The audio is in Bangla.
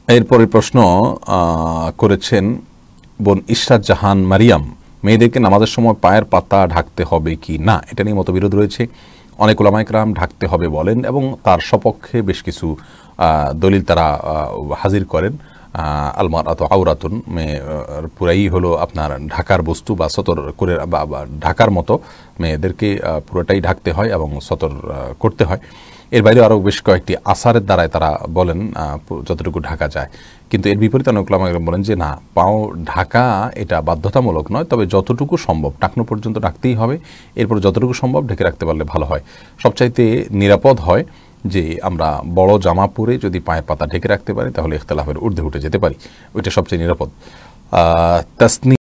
এরপরে প্রশ্ন করেছেন বোন ইশরাত জাহান মারিয়াম, মেয়েদেরকে নামাজের সময় পায়ের পাতা ঢাকতে হবে কি না, এটা নিয়ে মতবিরোধ রয়েছে। অনেক উলামায়ে কেরাম ঢাকতে হবে বলেন এবং তার সপক্ষে বেশ কিছু দলিল তারা হাজির করেন। আলমারাতু আওরাতুন, মেয়ে পুরাই হলো আপনার ঢাকার বস্তু বা সতর করে বা ঢাকার মতো মেয়েদেরকে পুরোটাই ঢাকতে হয় এবং সতর করতে হয়। এর বাইরে আরও বেশ কয়েকটি আসারের দ্বারায় তারা বলেন যতটুকু ঢাকা যায়। কিন্তু এর বিপরীতে অনেক উলামা বলেন যে না, পাও ঢাকা এটা বাধ্যতামূলক নয়, তবে যতটুকু সম্ভব টাকনো পর্যন্ত ঢাকতেই হবে, এরপর যতটুকু সম্ভব ঢেকে রাখতে পারলে ভালো হয়। সবচাইতে নিরাপদ হয় যে আমরা বড় জামা পরে যদি পায়ের পাতা ঢেকে রাখতে পারি তাহলে ইখতিলাফের ঊর্ধ্বে উঠে যেতে পারি, ওইটা সবচেয়ে নিরাপদ। তাসনি